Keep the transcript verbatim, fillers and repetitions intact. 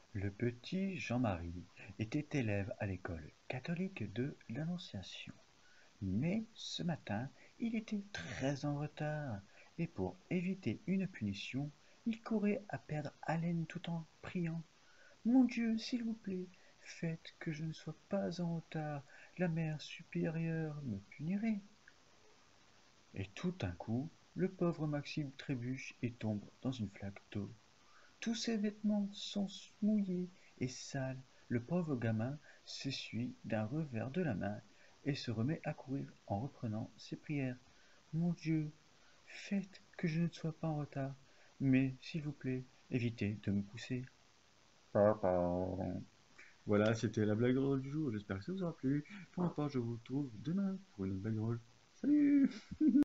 Le petit Jean-Marie était élève à l'école catholique de l'Annonciation. Mais ce matin, il était très en retard, et pour éviter une punition, il courait à perdre haleine tout en priant. Mon Dieu, s'il vous plaît, faites que je ne sois pas en retard, la mère supérieure me punirait. Et tout d'un coup, le pauvre Maxime trébuche et tombe dans une flaque d'eau. Tous ses vêtements sont mouillés et sales. Le pauvre gamin s'essuie d'un revers de la main et se remet à courir en reprenant ses prières. Mon Dieu, faites que je ne sois pas en retard, mais s'il vous plaît, évitez de me pousser. Voilà, c'était la blague drôle du jour. J'espère que ça vous aura plu. Pour ma part, je vous retrouve demain pour une autre blague drôle. Salut!